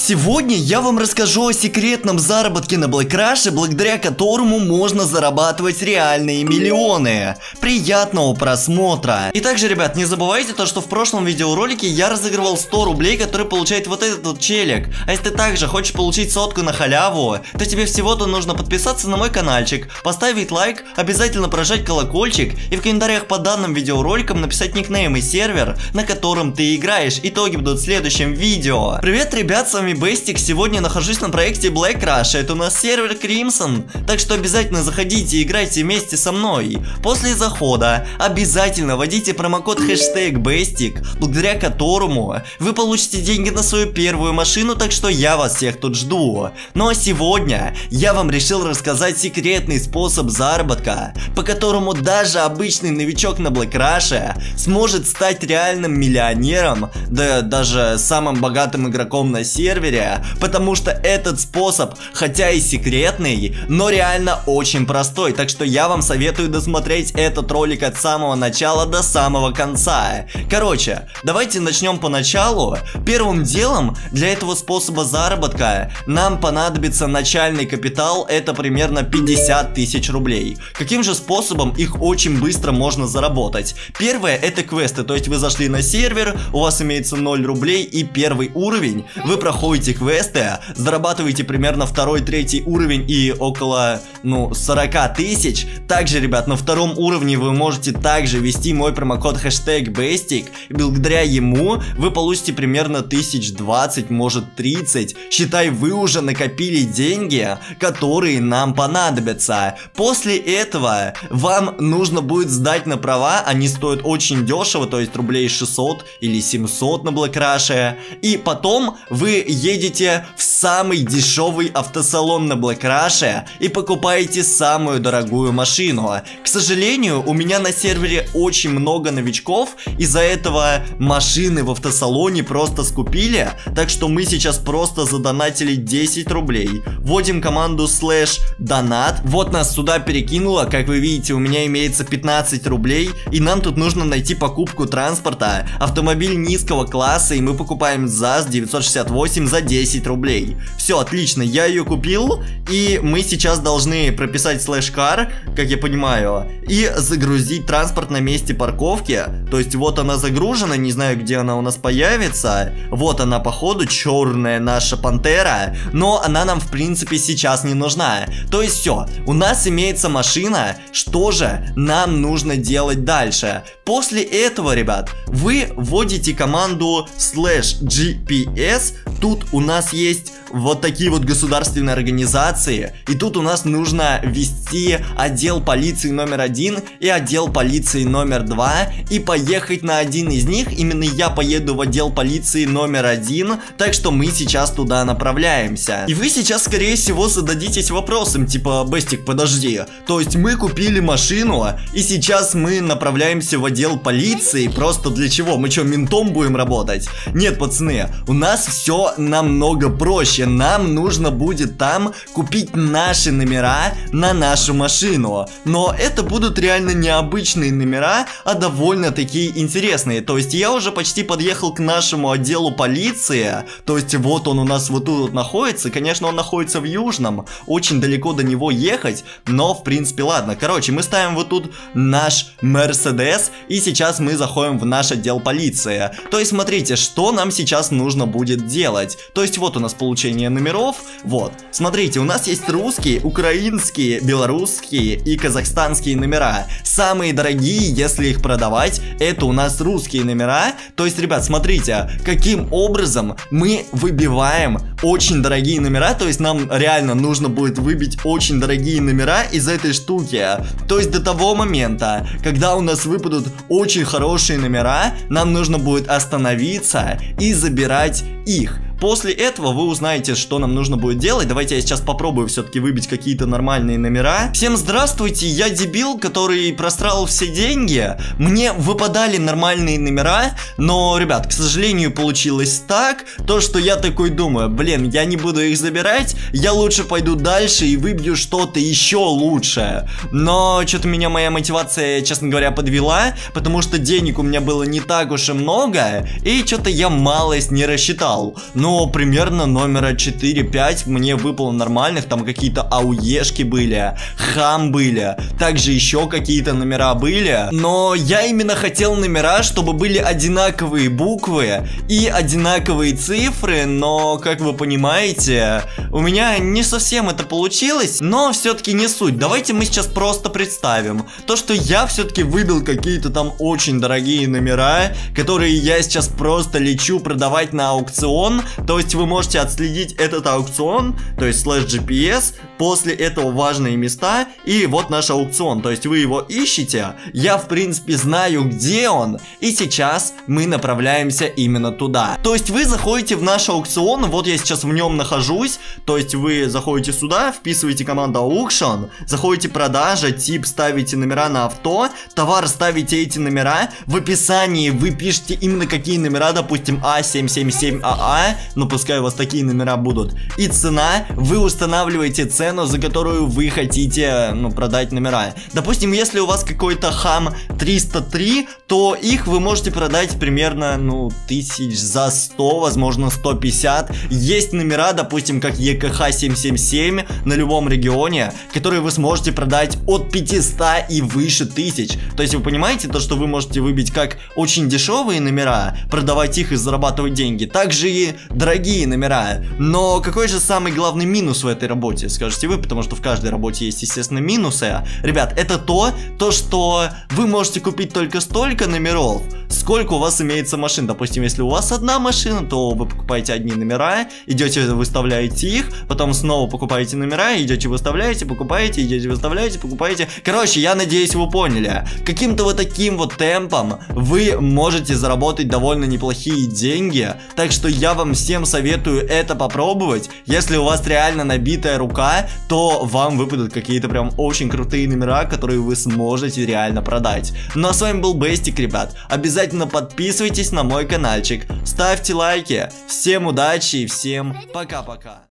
Сегодня я вам расскажу о секретном заработке на Black Rush, благодаря которому можно зарабатывать реальные миллионы. Приятного просмотра! И также, ребят, не забывайте то, что в прошлом видеоролике я разыгрывал 100 рублей, которые получает вот этот вот челик. А если ты также хочешь получить сотку на халяву, то тебе всего-то нужно подписаться на мой каналчик, поставить лайк, обязательно прожать колокольчик и в комментариях под данным видеороликом написать никнейм и сервер, на котором ты играешь. Итоги будут в следующем видео. Привет, ребят, с вами Бестик. Сегодня нахожусь на проекте Black Rush. Это у нас сервер Crimson, так что обязательно заходите и играйте вместе со мной. После захода обязательно вводите промокод #Bestic, благодаря которому вы получите деньги на свою первую машину, так что я вас всех тут жду. Ну а сегодня я вам решил рассказать секретный способ заработка, по которому даже обычный новичок на Black Rush сможет стать реальным миллионером, да даже самым богатым игроком на сервере, потому что этот способ, хотя и секретный, но реально очень простой. Так что я вам советую досмотреть этот ролик от самого начала до самого конца. Короче, давайте начнем поначалу. Первым делом для этого способа заработка нам понадобится начальный капитал, это примерно 50 тысяч рублей. Каким же способом их очень быстро можно заработать? Первое — это квесты, то есть вы зашли на сервер, у вас имеется 0 рублей и первый уровень, вы проходите квесты, зарабатываете примерно 2-3 уровень и около, 40 тысяч. Также, ребят, на втором уровне вы можете также ввести мой промокод #Bestic, и благодаря ему вы получите примерно 1020, может 30. Считай, вы уже накопили деньги, которые нам понадобятся. После этого вам нужно будет сдать на права, они стоят очень дешево, то есть рублей 600 или 700 на Black Rush. И потом вы едете в самый дешевый автосалон на Black Rush и покупаете самую дорогую машину. К сожалению, у меня на сервере очень много новичков, из-за этого машины в автосалоне просто скупили, так что мы сейчас просто задонатили 10 рублей. Вводим команду /donat, вот нас сюда перекинуло, как вы видите, у меня имеется 15 рублей, и нам тут нужно найти покупку транспорта, автомобиль низкого класса, и мы покупаем ЗАЗ 968 за 10 рублей. Все, отлично, я ее купил, и мы сейчас должны прописать /car, как я понимаю, и загрузить транспорт на месте парковки. То есть вот она загружена, не знаю, где она у нас появится. Вот она, походу, черная наша пантера, но она нам, в принципе, сейчас не нужна. То есть все, у нас имеется машина, что же нам нужно делать дальше? После этого, ребят, вы вводите команду /GPS, тут у нас есть вот такие вот государственные организации, и тут у нас нужно ввести отдел полиции номер 1 и отдел полиции номер 2 и поехать на один из них. Именно я поеду в отдел полиции номер 1, так что мы сейчас туда направляемся. И вы сейчас, скорее всего, зададитесь вопросом, типа: Бестик, подожди, то есть мы купили машину и сейчас мы направляемся в отдел полиции, просто для чего? Мы что, ментом будем работать? Нет, пацаны, у нас все намного проще. Нам нужно будет там купить наши номера на нашу машину. Но это будут реально необычные номера, а довольно такие интересные. То есть я уже почти подъехал к нашему отделу полиции. То есть вот он у нас вот тут вот находится. Конечно, он находится в Южном, очень далеко до него ехать, но в принципе ладно. Короче, мы ставим вот тут наш Мерседес, и сейчас мы заходим в наш отдел полиции. То есть смотрите, что нам сейчас нужно будет делать. То есть вот у нас получение номеров. Вот, смотрите, у нас есть русские, украинские, белорусские и казахстанские номера. Самые дорогие, если их продавать, это у нас русские номера. То есть, ребят, смотрите, каким образом мы выбиваем очень дорогие номера. То есть нам реально нужно будет выбить очень дорогие номера из этой штуки. То есть до того момента, когда у нас выпадут очень хорошие номера, нам нужно будет остановиться и забирать их. После этого вы узнаете, что нам нужно будет делать. Давайте я сейчас попробую все-таки выбить какие-то нормальные номера. Всем здравствуйте, я дебил, который просрал все деньги. Мне выпадали нормальные номера, но, ребят, к сожалению, получилось так, то, что я такой думаю: блин, я не буду их забирать, я лучше пойду дальше и выбью что-то еще лучше. Но что-то меня моя мотивация, честно говоря, подвела, потому что денег у меня было не так уж и много, и что-то я малость не рассчитал. Но но примерно номера 4-5 мне выпало нормальных. Там какие-то ауешки были, хам были, также еще какие-то номера были. Но я именно хотел номера, чтобы были одинаковые буквы и одинаковые цифры, но, как вы понимаете, у меня не совсем это получилось, но все-таки не суть. Давайте мы сейчас просто представим то, что я все-таки выбил какие-то там очень дорогие номера, которые я сейчас просто лечу продавать на аукцион. То есть вы можете отследить этот аукцион, то есть /GPS, после этого важные места, и вот наш аукцион. То есть вы его ищете, я в принципе знаю, где он, и сейчас мы направляемся именно туда. То есть вы заходите в наш аукцион, вот я сейчас в нем нахожусь, то есть вы заходите сюда, вписываете команду auction, заходите продажа, тип ставите номера на авто, товар ставите эти номера, в описании вы пишете именно какие номера, допустим А777АА, но пускай у вас такие номера будут, и цена, вы устанавливаете цену, за которую вы хотите, ну, продать номера. Допустим, если у вас какой-то хам 303, то их вы можете продать примерно, ну, 1000 за 100, возможно 150. Есть номера, допустим, как ЕКХ 777 на любом регионе, которые вы сможете продать от 500 и выше 1000. То есть вы понимаете то, что вы можете выбить как очень дешевые номера, продавать их и зарабатывать деньги, также и дорогие номера. Но какой же самый главный минус в этой работе, скажете вы, потому что в каждой работе есть, естественно, минусы. Ребят, это то, что вы можете купить только столько номеров, сколько у вас имеется машин. Допустим, если у вас одна машина, то вы покупаете одни номера, идете, выставляете их, потом снова покупаете номера, идете, выставляете, покупаете, идете, выставляете, покупаете. Короче, я надеюсь, вы поняли. Каким-то вот таким вот темпом вы можете заработать довольно неплохие деньги. Так что я вам всем советую это попробовать. Если у вас реально набитая рука, то вам выпадут какие-то прям очень крутые номера, которые вы сможете реально продать. Ну а с вами был Бестик, ребят. Обязательно подписывайтесь на мой каналчик, ставьте лайки. Всем удачи и всем пока-пока.